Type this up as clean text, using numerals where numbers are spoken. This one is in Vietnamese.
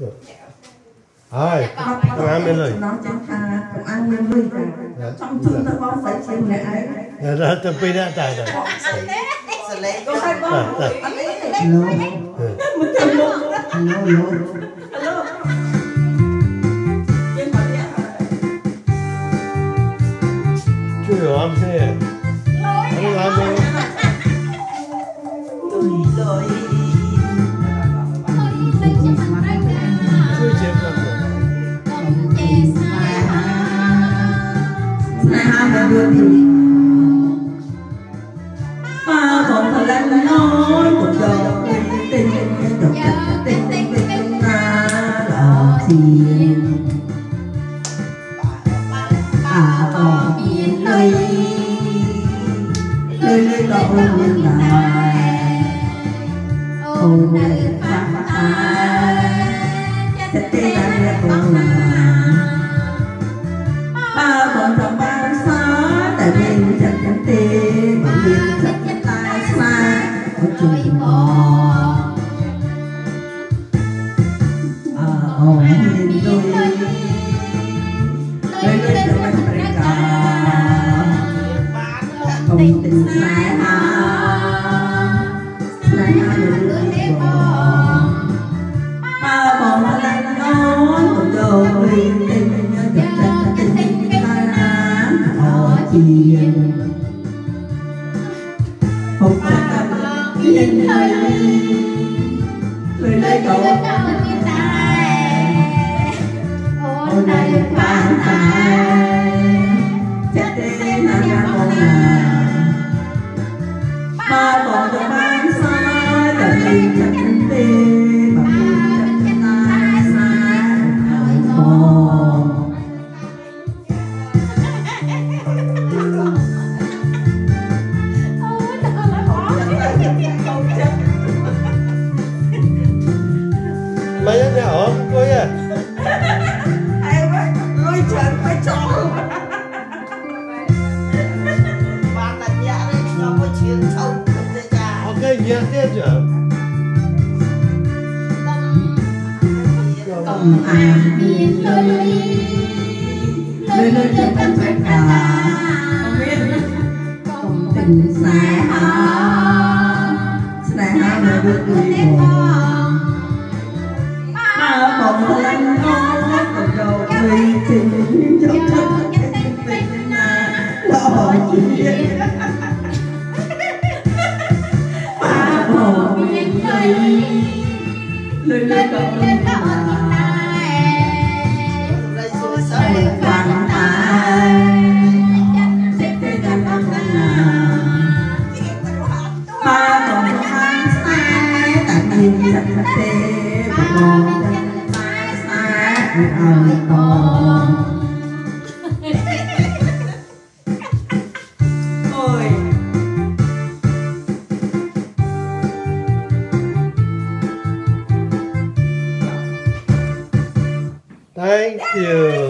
Ai, Kom Ang Mean Luy. Nó chẳng thà Kom Ang Mean Luy trong chung ta có phải chuyện này ấy. Đó, tôi bây giờ tại rồi. Có hai con. Anh ấy. Hello. Mình chào luôn. Hello. Hello. Trên mặt điện. Chưa hiểu âm thế. Anh làm gì? Rồi. Chưa chém được rồi. Ba còn thời gian nói một giờ tình ta là tiền còn miền Luy Luy có ôn lại ôn lại phát chất tê ta nghe ôn lại ba còn trong ba xa tại mình chẳng tê mà mình chẳng ta xa có chung bò ở miền Luy Luy cho mình phải cả không tình sai lưỡi bò ba còn là nói một đầu tình chiền không phải miền Luy lấy cậu ôn lại bàn tay chắc thế là ra con ba còn cho bán xa là mình chẳng tê mà mình chẳng ta xa còn Mấy đứa nhỏ vui à? Em ơi, Luy chuyện phải cho bạn là nhà đấy, nó có chuyện không Ok, nhớ tiếp chứ? Kom Ang Mean Luy Luy cho mình phải cả không tình sai mà được Luy bò ba còn lần nó còn đầu Luy tình cho thân tình lo chuyện ba còn miền Luy còn bàn tay ba còn tháng sai tại nhìn thật tê và còn tay sai ở còn ôi Thank you.